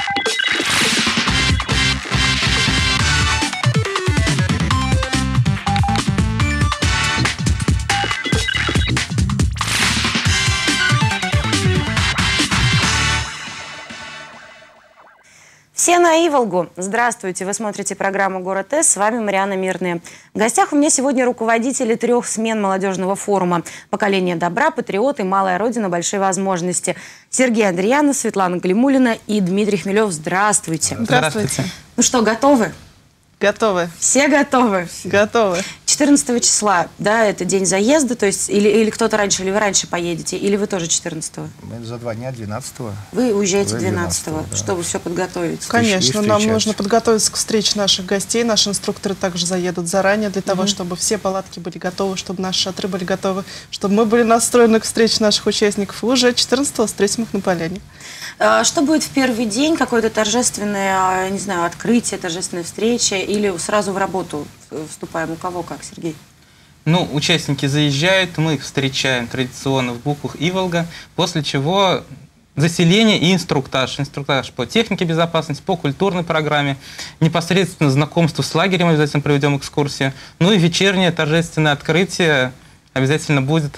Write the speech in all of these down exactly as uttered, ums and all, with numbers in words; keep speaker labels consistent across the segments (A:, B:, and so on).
A: Все на Иволгу. Здравствуйте, вы смотрите программу «Город С», с вами Марианна Мирная. В гостях у меня сегодня руководители трех смен молодежного форума «Поколение добра», «Патриоты», «Малая Родина», «Большие возможности». Сергей Андреянов, Светлана Глимулина и Дмитрий Хмелев. Здравствуйте.
B: Здравствуйте.
A: Ну что, готовы?
B: Готовы.
A: Все готовы?
B: Готовы.
A: четырнадцатого числа, да, это день заезда, то есть или, или кто-то раньше, или вы раньше поедете, или вы тоже четырнадцатого?
C: Мы за два дня, двенадцатого.
A: Вы уезжаете двенадцатого,
C: да.
A: чтобы все подготовить?
B: Конечно, нам нужно подготовиться к встрече наших гостей. Наши инструкторы также заедут заранее для того, угу. чтобы все палатки были готовы, чтобы наши шатры были готовы, чтобы мы были настроены к встрече наших участников. И уже четырнадцатого встретим их на поляне.
A: Что будет в первый день? Какое-то торжественное, не знаю, открытие, торжественная встреча? Или сразу в работу вступаем? У кого как, Сергей?
D: Ну, участники заезжают, мы их встречаем традиционно в буквах Иволга, после чего заселение и инструктаж. Инструктаж по технике безопасности, по культурной программе, непосредственно знакомство с лагерем, обязательно проведем экскурсию. Ну и вечернее торжественное открытие обязательно будет.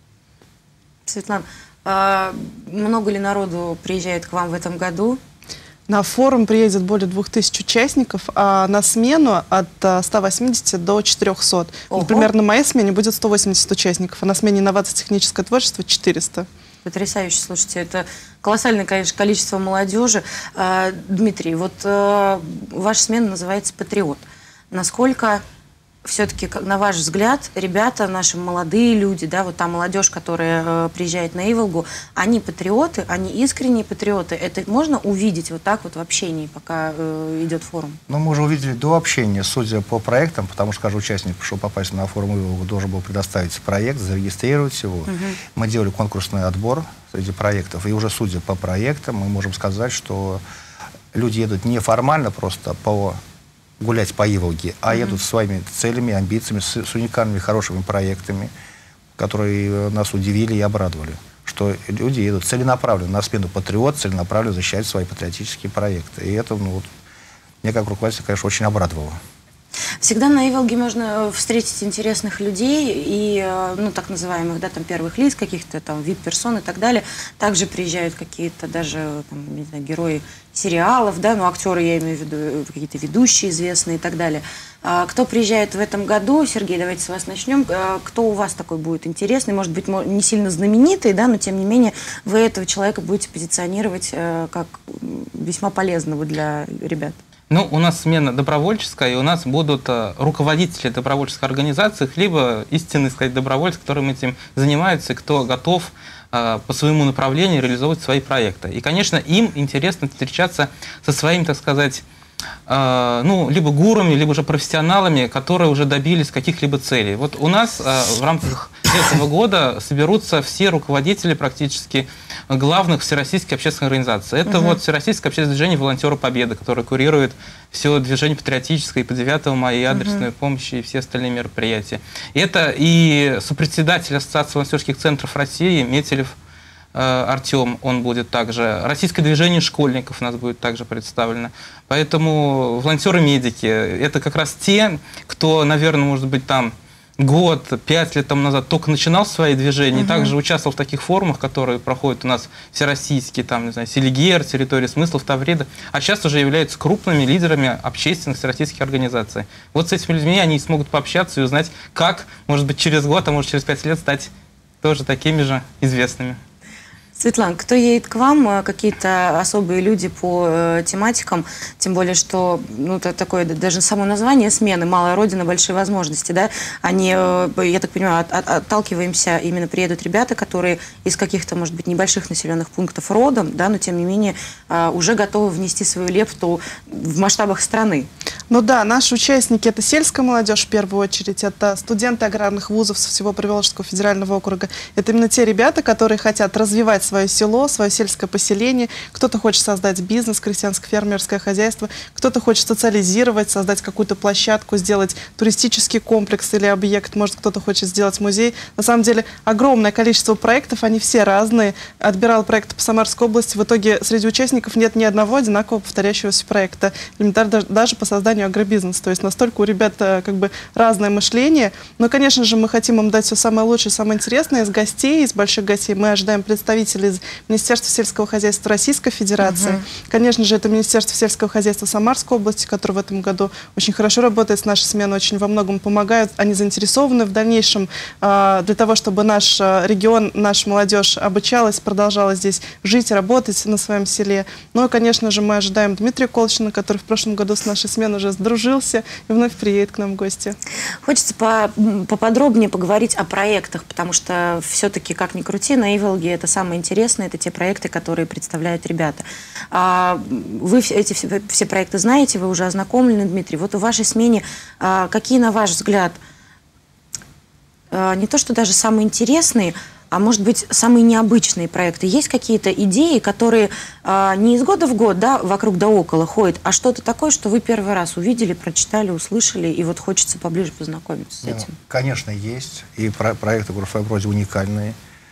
A: Светлана, а много ли народу приезжает к вам в этом году?
B: На форум приедет более двух тысяч участников, а на смену от ста восьмидесяти до четырёхсот.
A: Ого.
B: Например, на моей смене будет сто восемьдесят участников, а на смене инновации техническое творчество четыреста.
A: Потрясающе, слушайте, это колоссальное, конечно, количество молодежи. А, Дмитрий, вот а, ваша смена называется «Патриот». Насколько все-таки, на ваш взгляд, ребята, наши молодые люди, да, вот та молодежь, которая э, приезжает на Иволгу, они патриоты, они искренние патриоты. Это можно увидеть вот так вот в общении, пока э, идет форум?
C: Ну, мы уже увидели до общения, судя по проектам, потому что каждый участник, пришел попасть на форум Иволгу, должен был предоставить проект, зарегистрировать его. Угу. Мы делали конкурсный отбор среди проектов, и уже судя по проектам, мы можем сказать, что люди едут не формально просто по... гулять по Иволге, а mm-hmm. едут с своими целями, амбициями, с, с уникальными, хорошими проектами, которые нас удивили и обрадовали. Что люди едут целенаправленно на смену «Патриот», целенаправленно защищать свои патриотические проекты. И это, ну, вот, меня как руководителя, конечно, очень обрадовало.
A: Всегда на Иволге можно встретить интересных людей и, ну, так называемых, да, там, первых лиц, каких-то там вип-персон и так далее. Также приезжают какие-то даже, там, не знаю, герои сериалов, да, ну, актеры, я имею в виду, какие-то ведущие известные и так далее. А кто приезжает в этом году? Сергей, давайте с вас начнем. А кто у вас такой будет интересный? Может быть, не сильно знаменитый, да, но тем не менее вы этого человека будете позиционировать э, как весьма полезного для ребят.
D: Ну, у нас смена добровольческая, и у нас будут а, руководители добровольческих организаций, либо истинные, сказать, добровольцы, которые этим занимаются, и кто готов а, по своему направлению реализовывать свои проекты. И, конечно, им интересно встречаться со своими, так сказать, а, ну, либо гурами, либо же профессионалами, которые уже добились каких-либо целей. Вот у нас а, в рамках этого года соберутся все руководители практически главных всероссийских общественных организаций. Это угу. вот Всероссийское общественное движение «Волонтеры Победы», которое курирует все движение патриотическое и по девятому мая, и адресную угу. помощь, и все остальные мероприятия. Это и сопредседатель Ассоциации волонтерских центров России Метелев э, Артем, он будет также. Российское движение школьников у нас будет также представлено. Поэтому волонтеры-медики – это как раз те, кто, наверное, может быть, там год, пять лет тому назад только начинал свои движения, угу. также участвовал в таких форумах, которые проходят у нас всероссийские, там, не знаю, Селигер, территория смыслов, Таврида, а сейчас уже являются крупными лидерами общественных всероссийских организаций. Вот с этими людьми они смогут пообщаться и узнать, как, может быть, через год, а может, через пять лет стать тоже такими же известными.
A: Светлана, кто едет к вам, какие-то особые люди по э, тематикам, тем более, что, ну, это такое, даже само название смены «Малая Родина, большие возможности», да, они, э, я так понимаю, от, от, отталкиваемся, именно приедут ребята, которые из каких-то, может быть, небольших населенных пунктов родом, да, но, тем не менее, э, уже готовы внести свою лепту в масштабах страны.
B: Ну да, наши участники – это сельская молодежь в первую очередь, это студенты аграрных вузов со всего Приволжского федерального округа. Это именно те ребята, которые хотят развивать свое село, свое сельское поселение, кто-то хочет создать бизнес, крестьянско-фермерское хозяйство, кто-то хочет социализировать, создать какую-то площадку, сделать туристический комплекс или объект, может, кто-то хочет сделать музей. На самом деле, огромное количество проектов, они все разные. Отбирал проекты по Самарской области, в итоге среди участников нет ни одного одинакового повторяющегося проекта, элементарно даже по созданию агробизнеса. То есть настолько у ребят как бы разное мышление. Но, конечно же, мы хотим им дать все самое лучшее, самое интересное. Из гостей, из больших гостей мы ожидаем представителей из Министерства сельского хозяйства Российской Федерации. Uh-huh. Конечно же, это Министерство сельского хозяйства Самарской области, которое в этом году очень хорошо работает с нашей сменой, очень во многом помогают. Они заинтересованы в дальнейшем э, для того, чтобы наш регион, наша молодежь обучалась, продолжала здесь жить, работать на своем селе. Ну и, конечно же, мы ожидаем Дмитрия Колчина, который в прошлом году с нашей сменой уже сдружился и вновь приедет к нам в гости.
A: Хочется по поподробнее поговорить о проектах, потому что все-таки, как ни крути, на Иволге это самое интересное, это те проекты, которые представляют ребята. А вы эти все, все проекты знаете, вы уже ознакомлены, Дмитрий. Вот в вашей смене а, какие, на ваш взгляд, а, не то что даже самые интересные, а может быть, самые необычные проекты? Есть какие-то идеи, которые а, не из года в год, да, вокруг да около ходят, а что-то такое, что вы первый раз увидели, прочитали, услышали, и вот хочется поближе познакомиться с этим?
C: Ну, конечно, есть. И про проекты в своем роде уникальные.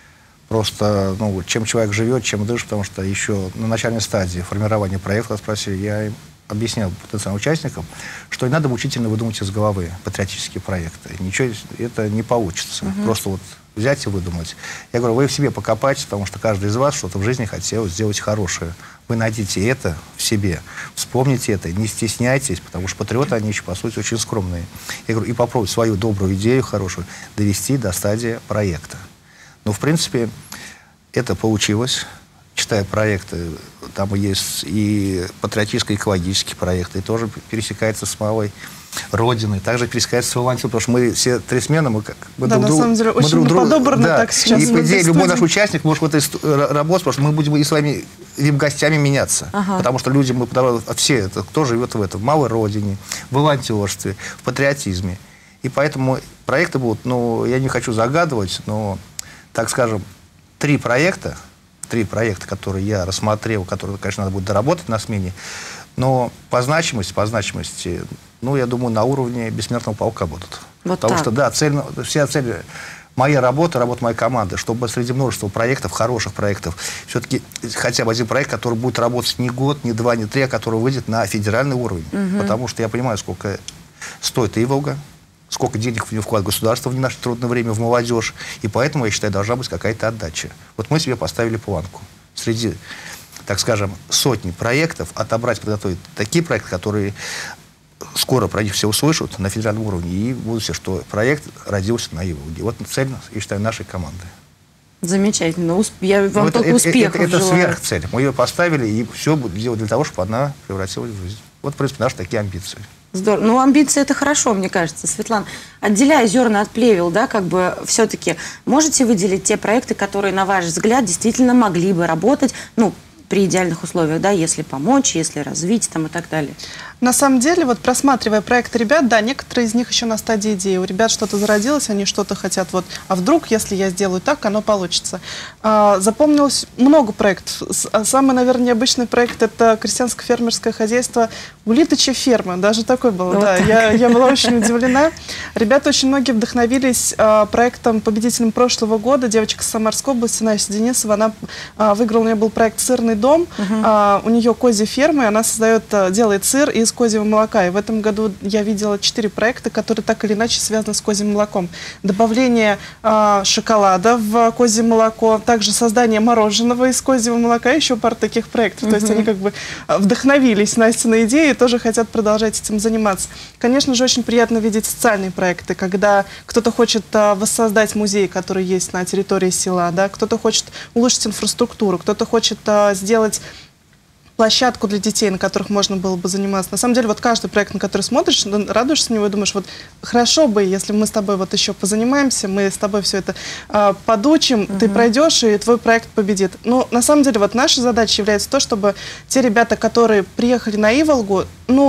C: Просто, ну, чем человек живет, чем дышит, потому что еще на начальной стадии формирования проекта спросили, я им объяснял потенциальным участникам, что не надо мучительно выдумывать из головы патриотические проекты. Ничего это не получится. Угу. Просто вот взять и выдумать. Я говорю, вы в себе покопайте, потому что каждый из вас что-то в жизни хотел сделать хорошее. Вы найдите это в себе, вспомните это, не стесняйтесь, потому что патриоты, они еще, по сути, очень скромные. Я говорю, и попробуйте свою добрую идею, хорошую, довести до стадии проекта. Ну, в принципе, это получилось. Читая проекты, там есть и патриотическо-экологические проекты, и тоже пересекается с малой родиной, также пересекается с волонтером, потому что мы все три смены, мы как мы
B: да,
C: друг
B: на самом деле,
C: мы
B: очень
C: друг друга,
B: подобрано
C: да,
B: так сейчас.
C: И, по идее, любой наш участник может в этой работать, потому что мы будем и с вами либо гостями меняться, ага. потому что люди, мы все, это, кто живет в этом, в малой родине, в волонтерстве, в патриотизме. И поэтому проекты будут, ну, я не хочу загадывать, но, так скажем, три проекта, три проекта, которые я рассмотрел, которые, конечно, надо будет доработать на смене, но по значимости, по значимости, ну, я думаю, на уровне бессмертного полка будут. Вот Потому так. что, да, цель, вся цель моей работы, работа моей команды, чтобы среди множества проектов, хороших проектов, все-таки хотя бы один проект, который будет работать не год, не два, не три, а который выйдет на федеральный уровень. Угу. Потому что я понимаю, сколько стоит Иволга, сколько денег в нее вкладывает государство в наше трудное время, в молодежь. И поэтому, я считаю, должна быть какая-то отдача. Вот мы себе поставили планку. Среди, так скажем, сотни проектов отобрать, подготовить такие проекты, которые скоро про них все услышат на федеральном уровне. И будут все, что проект родился на Иволге. Вот цель, я считаю, нашей команды.
A: Замечательно. Я вам только
C: это,
A: успехов
C: это, это, это
A: желаю.
C: сверхцель. Мы ее поставили, и все будем делать для того, чтобы она превратилась в жизнь. Вот, в принципе, наши такие амбиции.
A: Здорово. Ну, амбиции это хорошо, мне кажется. Светлана, отделяя зерна от плевел, да, как бы все-таки можете выделить те проекты, которые, на ваш взгляд, действительно могли бы работать, ну, при идеальных условиях, да, если помочь, если развить там и так далее?
B: На самом деле, вот просматривая проекты ребят, да, некоторые из них еще на стадии идеи. У ребят что-то зародилось, они что-то хотят, вот, а вдруг, если я сделаю так, оно получится. А, запомнилось много проектов. Самый, наверное, необычный проект – это крестьянско-фермерское хозяйство «Улиточья ферма». Даже такой был, вот да. Я, я была очень удивлена. Ребята очень многие вдохновились а, проектом, победителем прошлого года. Девочка с Самарской области, Настя Денисова, она а, выиграла, у нее был проект «Сырный дом». Uh-huh. а, у нее козья ферма, и она создает, делает сыр из козьего молока. И в этом году я видела четыре проекта, которые так или иначе связаны с козьим молоком. Добавление а, шоколада в козье молоко, также создание мороженого из козьего молока, еще пара таких проектов. Uh-huh. То есть они как бы вдохновились Настиной идеей и тоже хотят продолжать этим заниматься. Конечно же, очень приятно видеть социальные проекты, когда кто-то хочет а, воссоздать музей, который есть на территории села, да, кто-то хочет улучшить инфраструктуру, кто-то хочет а, сделать площадку для детей, на которых можно было бы заниматься. На самом деле, вот каждый проект, на который смотришь, радуешься на него и думаешь, вот хорошо бы, если мы с тобой вот еще позанимаемся, мы с тобой все это э, подучим, uh-huh. ты пройдешь, и твой проект победит. Но на самом деле, вот наша задача является то, чтобы те ребята, которые приехали на Иволгу, ну,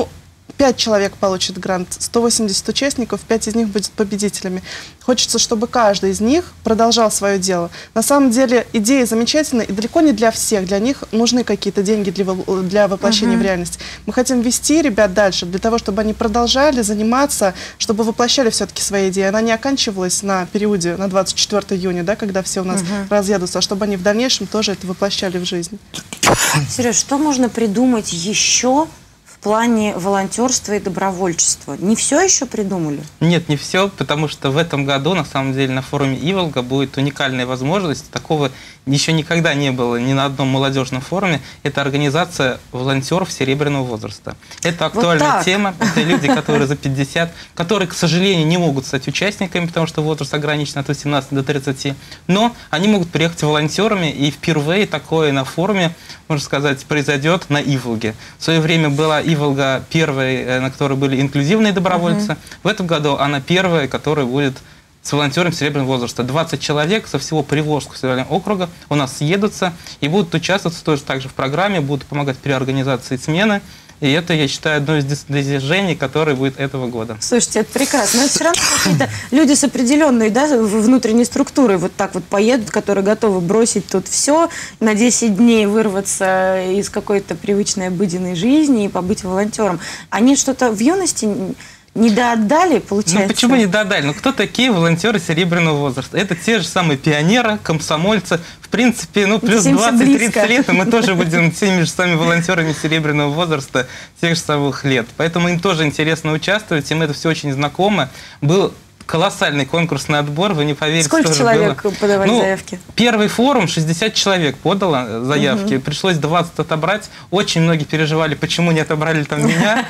B: пять человек получит грант, сто восемьдесят участников, пять из них будет победителями. Хочется, чтобы каждый из них продолжал свое дело. На самом деле идея замечательная и далеко не для всех. Для них нужны какие-то деньги для, для воплощения uh-huh. в реальность. Мы хотим вести ребят дальше, для того, чтобы они продолжали заниматься, чтобы воплощали все-таки свои идеи. Она не оканчивалась на периоде, на двадцать четвёртое июня, да, когда все у нас uh-huh. разъедутся, а чтобы они в дальнейшем тоже это воплощали в жизнь.
A: Сереж, что можно придумать еще в плане волонтерства и добровольчества? Не все еще придумали?
D: Нет, не все, потому что в этом году, на самом деле, на форуме Иволга будет уникальная возможность. Такого еще никогда не было ни на одном молодежном форуме. Это организация волонтеров серебряного возраста. Это актуальная вот тема. Это люди, которые за пятьдесят, которые, к сожалению, не могут стать участниками, потому что возраст ограничен от восемнадцати до тридцати. Но они могут приехать волонтерами, и впервые такое на форуме, можно сказать, произойдет на Иволге. В свое время была Иволга первой, на которой были инклюзивные добровольцы. Uh-huh. В этом году она первая, которая будет с волонтером серебряного возраста. двадцать человек со всего Приволжского федерального округа у нас съедутся и будут участвовать тоже также в программе, будут помогать при организации смены. И это, я считаю, одно из достижений, которое будет этого года.
A: Слушайте, это прекрасно. Но это все равно какие-то люди с определенной, да, внутренней структурой вот так вот поедут, которые готовы бросить тут все, на десять дней вырваться из какой-то привычной обыденной жизни и побыть волонтером. Они что-то в юности не доотдали, получается?
D: Ну почему не доотдали? Ну кто такие волонтеры серебряного возраста? Это те же самые пионеры, комсомольцы. В принципе, ну плюс двадцать-тридцать лет, и мы тоже будем теми же самыми волонтерами серебряного возраста тех же самых лет. Поэтому им тоже интересно участвовать, им это все очень знакомо. Был колоссальный конкурсный отбор, вы не поверите,
A: сколько
D: что
A: человек
D: было.
A: подавали
D: ну,
A: заявки? Первый
D: форум шестьдесят человек подало заявки, угу. пришлось двадцать отобрать. Очень многие переживали, почему не отобрали там меня,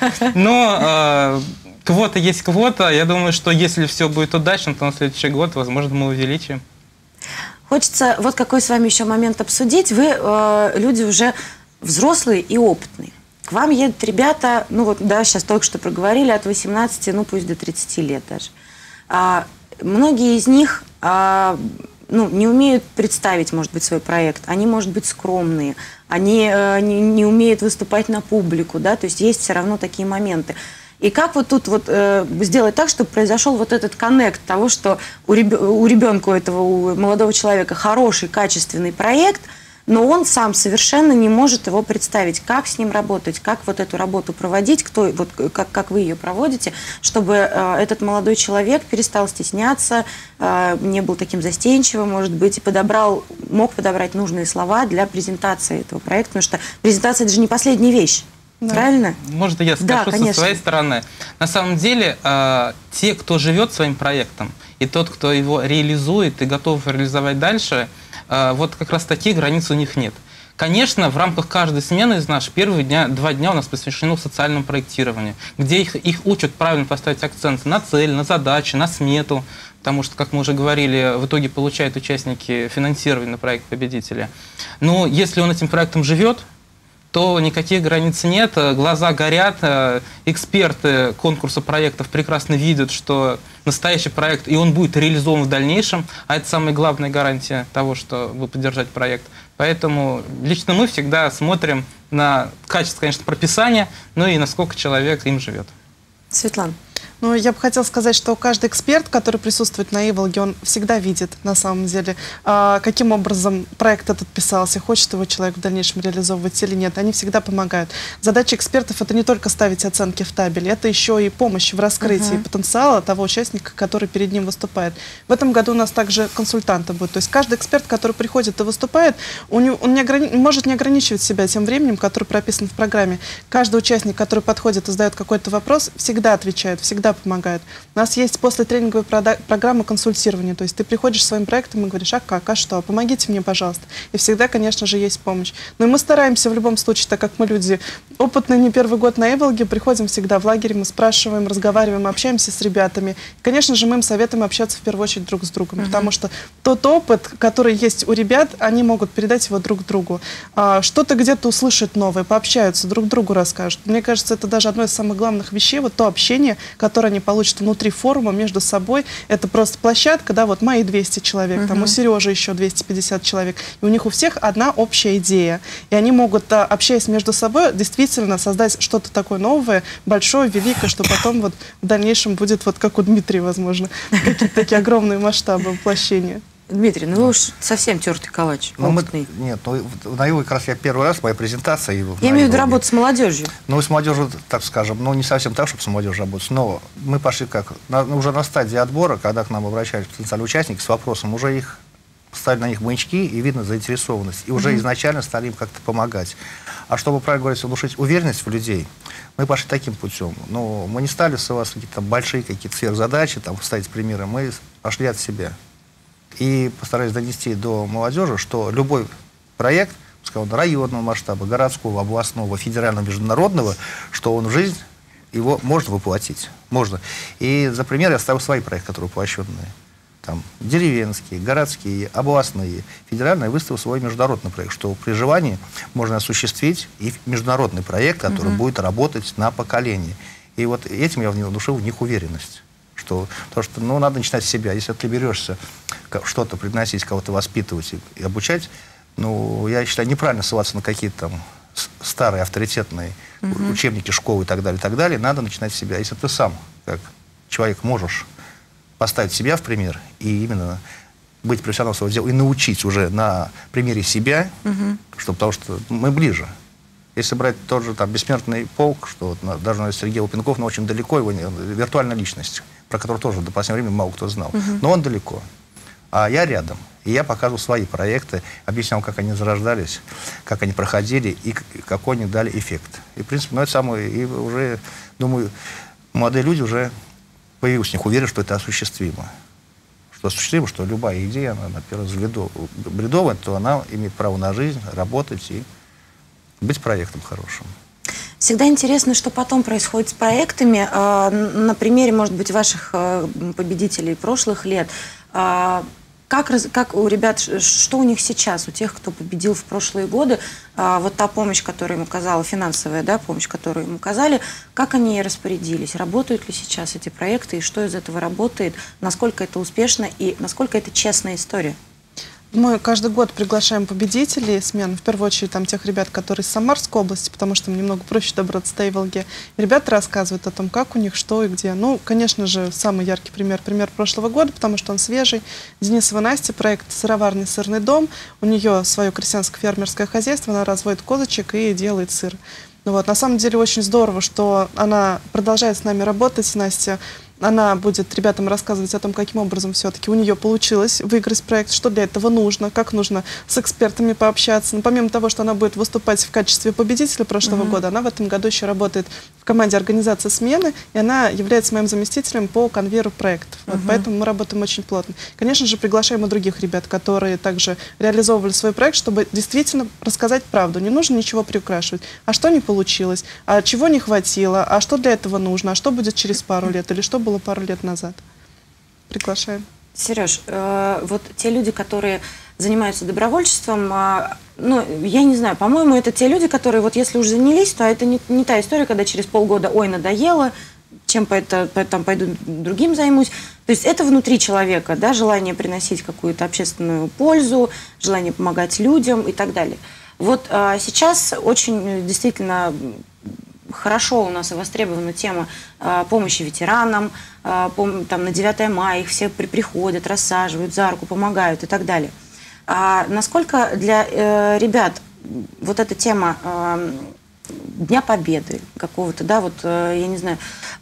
D: но квота есть квота. Я думаю, что если все будет удачно, то на следующий год, возможно, мы увеличим.
A: Хочется вот какой с вами еще момент обсудить. Вы э, люди уже взрослые и опытные. К вам едут ребята, ну вот, да, сейчас только что проговорили, от восемнадцати, ну пусть до тридцати лет даже. А, многие из них а, ну, не умеют представить, может быть, свой проект. Они, может быть, скромные. Они а, не, не умеют выступать на публику, да, то есть есть все равно такие моменты. И как вот тут вот э, сделать так, чтобы произошел вот этот коннект того, что у, реб... у ребенка, у этого у молодого человека хороший, качественный проект, но он сам совершенно не может его представить, как с ним работать, как вот эту работу проводить, кто, вот, как, как вы ее проводите, чтобы э, этот молодой человек перестал стесняться, э, не был таким застенчивым, может быть, и подобрал, мог подобрать нужные слова для презентации этого проекта, потому что презентация – это же не последняя вещь. Да. Правильно?
D: Может, я скажу да, со своей стороны. На самом деле, э, те, кто живет своим проектом, и тот, кто его реализует и готов реализовать дальше, э, вот как раз таких границ у них нет. Конечно, в рамках каждой смены из нас первые дня, два дня у нас посвящено социальному проектированию, где их, их учат правильно поставить акцент на цель, на задачи, на смету, потому что, как мы уже говорили, в итоге получают участники финансирования на проект победителя. Но если он этим проектом живет, то никаких границ нет, глаза горят, эксперты конкурса проектов прекрасно видят, что настоящий проект, и он будет реализован в дальнейшем, а это самая главная гарантия того, что вы поддержать проект. Поэтому лично мы всегда смотрим на качество, конечно, прописания, ну и насколько человек им живет.
A: Светлана.
B: Ну, я бы хотела сказать, что каждый эксперт, который присутствует на Иволге, он всегда видит, на самом деле, каким образом проект этот писался, хочет его человек в дальнейшем реализовывать или нет. Они всегда помогают. Задача экспертов – это не только ставить оценки в табеле, это еще и помощь в раскрытии uh-huh. потенциала того участника, который перед ним выступает. В этом году у нас также консультанты будут. То есть каждый эксперт, который приходит и выступает, он не ограни... может не ограничивать себя тем временем, которое прописано в программе. Каждый участник, который подходит и задает какой-то вопрос, всегда отвечает, всегда помогает. У нас есть после тренинговой программы консультирования, то есть ты приходишь своим проектом и говоришь, а как, а что, помогите мне, пожалуйста. И всегда, конечно же, есть помощь. Но и мы стараемся в любом случае, так как мы люди опытные, не первый год на Иволге, приходим всегда в лагерь, мы спрашиваем, разговариваем, общаемся с ребятами. И, конечно же, мы им советуем общаться в первую очередь друг с другом, uh-huh. потому что тот опыт, который есть у ребят, они могут передать его друг другу. А, что-то где-то услышат новое, пообщаются, друг другу расскажут. Мне кажется, это даже одно из самых главных вещей, вот то общение, которое которые они получат внутри форума между собой. Это просто площадка, да, вот мои двести человек, uh-huh. там у Сережи еще двести пятьдесят человек. И у них у всех одна общая идея. И они могут, общаясь между собой, действительно создать что-то такое новое, большое, великое, что потом вот в дальнейшем будет вот как у Дмитрия, возможно, какие-то такие огромные масштабы воплощения.
A: Дмитрий, ну вы уж совсем тертый калач.
C: Ну, мы, нет, ну, на его как раз я первый раз, моя презентация.
A: Я имею в виду работу с молодежью.
C: Ну, с молодежью, так скажем, ну, не совсем так, чтобы с молодежью работать, но мы пошли как, на, уже на стадии отбора, когда к нам обращались потенциальные участники с вопросом, уже их, ставили на них маячки, и видно заинтересованность, и уже mm-hmm. изначально стали им как-то помогать. А чтобы, правильно говорить, внушить уверенность в людей, мы пошли таким путем. Ну, мы не стали с вас какие-то большие какие-то сверхзадачи, там, ставить примеры, мы пошли от себя. И постараюсь донести до молодежи, что любой проект, пускай он районного масштаба, городского, областного, федерального, международного, что он в жизнь, его можно воплотить. Можно. И за пример я ставил свои проекты, которые воплощенные. Там, деревенские, городские, областные. Федеральный выставил свой международный проект, что при желании можно осуществить и международный проект, который mm-hmm. будет работать на поколение. И вот этим я внушил в них уверенность. Что, потому что, ну, надо начинать с себя. Если ты берешься что-то приносить, кого-то воспитывать и, и обучать, ну, я считаю, неправильно ссылаться на какие-то там старые авторитетные uh-huh. учебники, школы и так далее, и так далее. Надо начинать с себя. Если ты сам, как человек, можешь поставить себя в пример и именно быть профессионалом своего дела и научить уже на примере себя, uh-huh. что, потому что мы ближе. Если брать тот же там бессмертный полк, что вот, даже Сергей Лупенков, но очень далеко его, виртуальная личность, про которую тоже до последнего времени мало кто знал. Uh-huh. Но он далеко. А я рядом. И я показывал свои проекты, объяснял, как они зарождались, как они проходили и какой они дали эффект. И, в принципе, ну, это самое, и уже, думаю, молодые люди уже появилась у них уверенность, что это осуществимо. Что осуществимо, что любая идея, она, на первый взгляд, бредовая, то она имеет право на жизнь, работать и быть проектом хорошим.
A: Всегда интересно, что потом происходит с проектами. На примере, может быть, ваших победителей прошлых лет. Как, как у ребят, что у них сейчас, у тех, кто победил в прошлые годы, вот та помощь, которую им оказала, финансовая, да, помощь, которую им оказали, как они распорядились? Работают ли сейчас эти проекты, и что из этого работает? Насколько это успешно и насколько это честная история?
B: Мы каждый год приглашаем победителей смен, в первую очередь там тех ребят, которые из Самарской области, потому что им немного проще добраться до Иволги. Ребята рассказывают о том, как у них, что и где. Ну, конечно же, самый яркий пример, пример прошлого года, потому что он свежий. Денисова Настя, проект «Сыроварня Сырный дом». У нее свое крестьянско-фермерское хозяйство, она разводит козочек и делает сыр. Ну, вот, на самом деле очень здорово, что она продолжает с нами работать, Настя. Она будет ребятам рассказывать о том, каким образом все-таки у нее получилось выиграть проект, что для этого нужно, как нужно с экспертами пообщаться. Но помимо того, что она будет выступать в качестве победителя прошлого mm-hmm. года, она в этом году еще работает в команде организации смены, и она является моим заместителем по конвейеру проектов. Mm-hmm. Вот, поэтому мы работаем очень плотно. Конечно же, приглашаем и других ребят, которые также реализовывали свой проект, чтобы действительно рассказать правду. Не нужно ничего приукрашивать. А что не получилось? А чего не хватило? А что для этого нужно? А что будет через пару лет? Или что было пару лет назад? Приглашаем.
A: Сереж, э, вот те люди, которые занимаются добровольчеством, э, ну, я не знаю, по-моему, это те люди, которые вот если уж занялись, то это не, не та история, когда через полгода, ой, надоело, чем по это, по, там, пойду другим займусь. То есть это внутри человека, да, желание приносить какую-то общественную пользу, желание помогать людям и так далее. Вот э, сейчас очень действительно хорошо у нас и востребована тема э, помощи ветеранам, э, пом там на девятое мая их все при приходят, рассаживают за руку, помогают и так далее. А насколько для э, ребят вот эта тема э, Дня Победы какого-то, да, вот, э, я не знаю,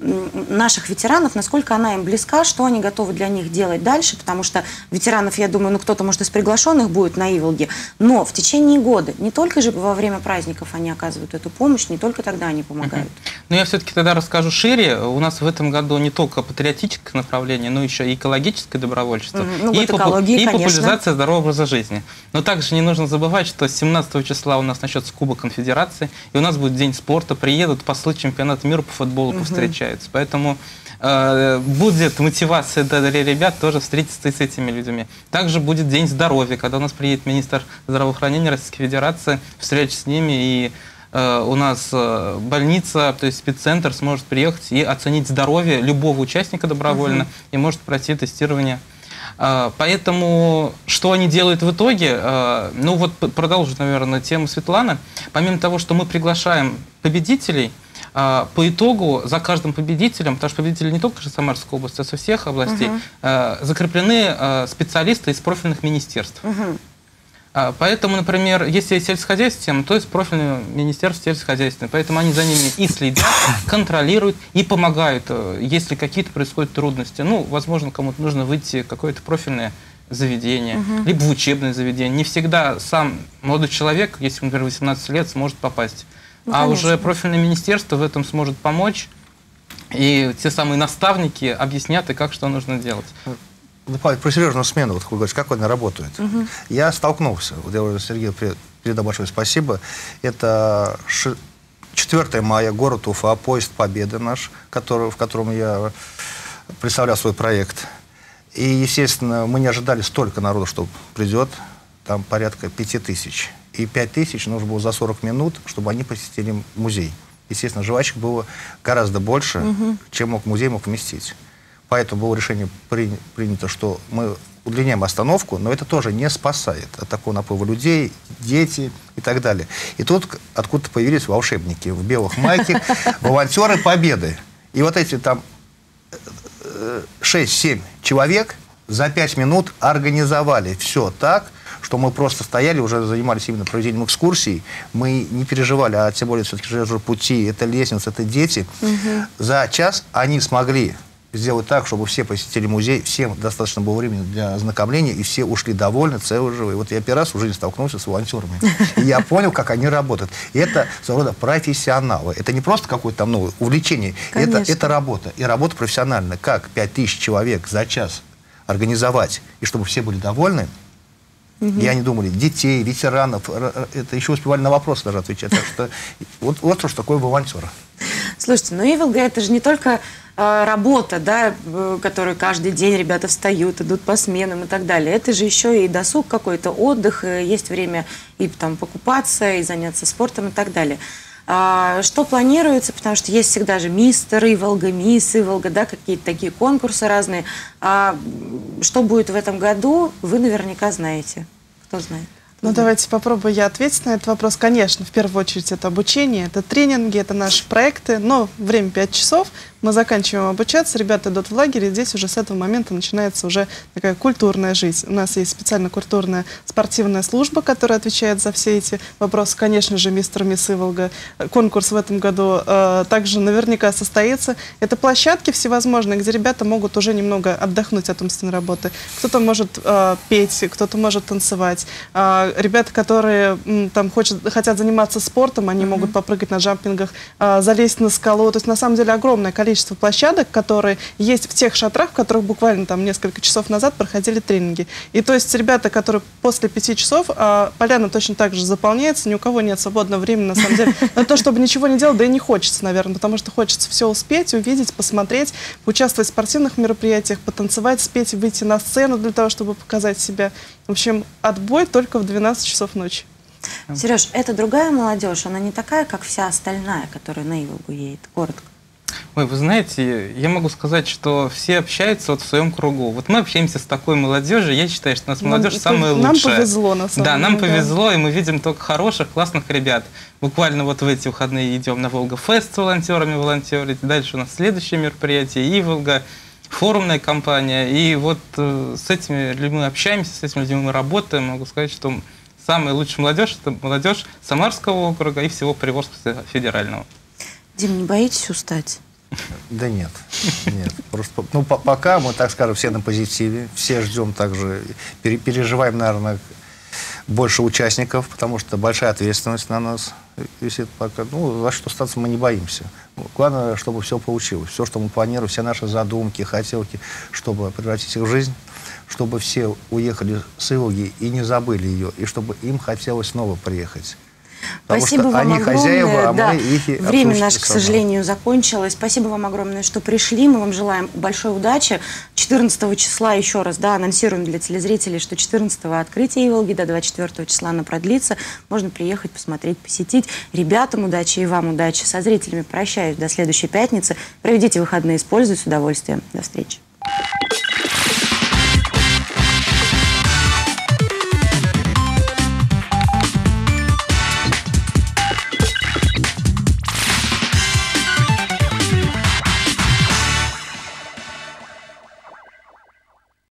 A: наших ветеранов, насколько она им близка, что они готовы для них делать дальше, потому что ветеранов, я думаю, ну кто-то, может, из приглашенных будет на Иволге, но в течение года, не только же во время праздников они оказывают эту помощь, не только тогда они помогают. Uh-huh.
D: Но я все-таки тогда расскажу шире. У нас в этом году не только патриотическое направление, но еще и экологическое добровольчество, uh-huh. ну, и, попу и популяризация здорового образа жизни. Но также не нужно забывать, что семнадцатого числа у нас начнется Кубок Конфедерации, и у нас будет День спорта, приедут послы чемпионата мира по футболу, uh-huh. повстречаются. Поэтому э, будет мотивация для ребят тоже встретиться с этими людьми. Также будет День здоровья, когда у нас приедет министр здравоохранения Российской Федерации, встреча с ними и э, у нас э, больница, то есть спеццентр сможет приехать и оценить здоровье любого участника добровольно, uh-huh. и может пройти тестирование. Э, поэтому что они делают в итоге? Э, ну вот продолжу, наверное, тему Светланы. Помимо того, что мы приглашаем победителей, по итогу за каждым победителем, потому что победители не только же Самарской области, а со всех областей, uh-huh. закреплены специалисты из профильных министерств. Uh-huh. Поэтому, например, если есть сельскохозяйственная тема, то есть профильное министерство сельскохозяйственное. Поэтому они за ними и следят, контролируют, и помогают, если какие-то происходят трудности. Ну, возможно, кому-то нужно выйти в какое-то профильное заведение, uh-huh. либо в учебное заведение. Не всегда сам молодой человек, если, например, восемнадцать лет, сможет попасть. Ну, а конечно. Уже профильное министерство в этом сможет помочь, и те самые наставники объяснят, и как что нужно делать.
C: Про Сережную смену, вот, вы говорите, как они работают. Угу. Я столкнулся, вот я уже Сергею передаю большое спасибо, это четвёртое мая, город Уфа, поезд Победы наш, который, в котором я представлял свой проект. И, естественно, мы не ожидали столько народу, что придет, там порядка пяти тысяч. И пять тысяч нужно было за сорок минут, чтобы они посетили музей. Естественно, жвачек было гораздо больше, угу. чем мог музей мог вместить. Поэтому было решение при, принято, что мы удлиняем остановку, но это тоже не спасает от такого наплыва людей, дети и так далее. И тут откуда-то появились волшебники в белых майках, волонтеры Победы. И вот эти там шесть-семь человек за пять минут организовали все так, что мы просто стояли, уже занимались именно проведением экскурсий, мы не переживали, а тем более все-таки железные пути, это лестница, это дети. Угу. За час они смогли сделать так, чтобы все посетили музей, всем достаточно было времени для ознакомления, и все ушли довольны, целые, живые. Вот я первый раз в жизни столкнулся с волонтерами, и я понял, как они работают. И это своего рода профессионалы. Это не просто какое-то там ну, увлечение, это, это работа. И работа профессиональная. Как пять тысяч человек за час организовать, и чтобы все были довольны, угу. И они думали, детей, ветеранов, это еще успевали на вопросы даже отвечать. Так что вот, вот что такое волонтер.
A: Слушайте, ну ИВЛГ это же не только э, работа, да, которую каждый день ребята встают, идут по сменам и так далее. Это же еще и досуг какой-то, отдых, есть время и там покупаться, и заняться спортом и так далее. А, что планируется, потому что есть всегда же мистер ИВЛГ, мисс ИВЛГ, да, какие-то такие конкурсы разные. А, что будет в этом году, вы наверняка знаете. Кто знает?
B: Ну, давайте попробую я ответить на этот вопрос. Конечно, в первую очередь это обучение, это тренинги, это наши проекты, но время пять часов, мы заканчиваем обучаться, ребята идут в лагерь, и здесь уже с этого момента начинается уже такая культурная жизнь. У нас есть специально культурная спортивная служба, которая отвечает за все эти вопросы. Конечно же, мистер Мисс ИВЛГ, конкурс в этом году э, также наверняка состоится. Это площадки всевозможные, где ребята могут уже немного отдохнуть от умственной работы. Кто-то может э, петь, кто-то может танцевать. Э, ребята, которые м, там хочет, хотят заниматься спортом, они mm-hmm. могут попрыгать на джампингах, э, залезть на скалу. То есть, на самом деле, огромное количество площадок, которые есть в тех шатрах, в которых буквально там несколько часов назад проходили тренинги. И то есть ребята, которые после пяти часов, а, поляна точно так же заполняется, ни у кого нет свободного времени, на самом деле, на то, чтобы ничего не делать, да и не хочется, наверное, потому что хочется все успеть, увидеть, посмотреть, участвовать в спортивных мероприятиях, потанцевать, спеть, выйти на сцену для того, чтобы показать себя. В общем, отбой только в двенадцать часов ночи.
A: Сереж, это другая молодежь, она не такая, как вся остальная, которая на ИВЛГу едет, коротко.
D: Ой, вы знаете, я могу сказать, что все общаются вот в своем кругу. Вот мы общаемся с такой молодежью, я считаю, что у нас молодежь нам, самая лучшая.
B: Нам повезло, на самом
D: Да,
B: деле.
D: нам
B: да.
D: повезло, и мы видим только хороших, классных ребят. Буквально вот в эти выходные идем на Волга-фест с волонтерами волонтерить. Дальше у нас следующее мероприятие, ИВЛГ, форумная кампания. И вот э, с этими людьми общаемся, с этими людьми мы работаем. Могу сказать, что самая лучшая молодежь – это молодежь Самарского округа и всего Приволжского федерального.
A: Дим, не боитесь устать?
C: Да нет, нет. Просто, ну, по пока мы, так скажем, все на позитиве, все ждем также, пере переживаем, наверное, больше участников, потому что большая ответственность на нас висит пока. Ну, за что остаться мы не боимся. Главное, чтобы все получилось. Все, что мы планируем, все наши задумки, хотелки, чтобы превратить их в жизнь, чтобы все уехали с ИВЛГи и не забыли ее, и чтобы им хотелось снова приехать. Потому
A: Спасибо
C: что
A: вам
C: они
A: огромное.
C: хозяева, а
A: Да.
C: мы их и
A: Время
C: обслуживаем
A: наше, к
C: персонал.
A: сожалению, закончилось. Спасибо вам огромное, что пришли. Мы вам желаем большой удачи. четырнадцатого числа, еще раз, да, анонсируем для телезрителей, что четырнадцатого открытие Иволги, до двадцать четвёртого числа она продлится. Можно приехать, посмотреть, посетить. Ребятам удачи и вам удачи. Со зрителями прощаюсь до следующей пятницы. Проведите выходные с пользой, с удовольствием. До встречи.